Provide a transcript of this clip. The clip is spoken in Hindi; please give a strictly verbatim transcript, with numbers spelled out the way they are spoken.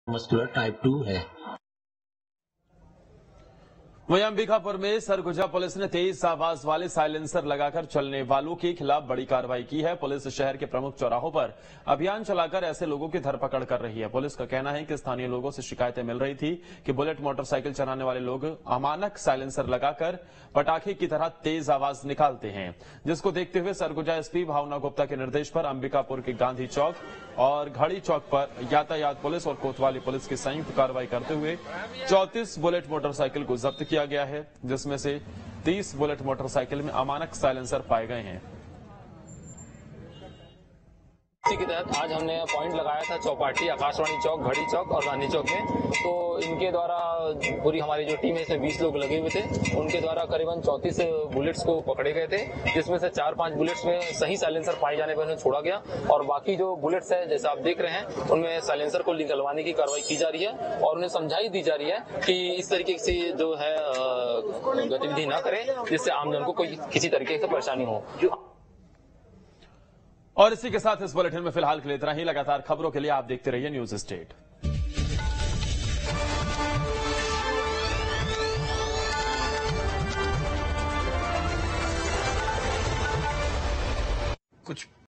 मस्कुलर टाइप टू है। वहीं अंबिकापुर में सरगुजा पुलिस ने तेज आवाज वाले साइलेंसर लगाकर चलने वालों के खिलाफ बड़ी कार्रवाई की है। पुलिस शहर के प्रमुख चौराहों पर अभियान चलाकर ऐसे लोगों की धरपकड़ कर रही है। पुलिस का कहना है कि स्थानीय लोगों से शिकायतें मिल रही थी कि बुलेट मोटरसाइकिल चलाने वाले लोग अमानक साइलेंसर लगाकर पटाखे की तरह तेज आवाज निकालते हैं, जिसको देखते हुए सरगुजा एसपी भावना गुप्ता के निर्देश पर अंबिकापुर के गांधी चौक और घड़ी चौक पर यातायात पुलिस और कोतवाली पुलिस की संयुक्त कार्रवाई करते हुए चौंतीस बुलेट मोटरसाइकिल को जब्त किया गया है, जिसमें से तीस बुलेट मोटरसाइकिल में अमानक साइलेंसर पाए गए हैं। इसी के तहत आज हमने पॉइंट लगाया था चौपाटी, आकाशवाणी चौक, घड़ी चौक और गांधी चौक में। तो इनके द्वारा पूरी हमारी जो टीम है इसमें बीस लोग लगे हुए थे। उनके द्वारा करीबन चौंतीस बुलेट्स को पकड़े गए थे, जिसमें से चार पांच बुलेट्स में सही साइलेंसर पाए जाने पर उन्हें छोड़ा गया और बाकी जो बुलेट्स है जैसे आप देख रहे हैं उनमें साइलेंसर को निकलवाने की कार्रवाई की जा रही है और उन्हें समझाई दी जा रही है कि इस तरीके से जो है गतिविधि न करें जिससे आमजन को कोई किसी तरीके से परेशानी हो। और इसी के साथ इस बुलेटिन में फिलहाल के लिए इतना ही। लगातार खबरों के लिए आप देखते रहिए न्यूज स्टेट। कुछ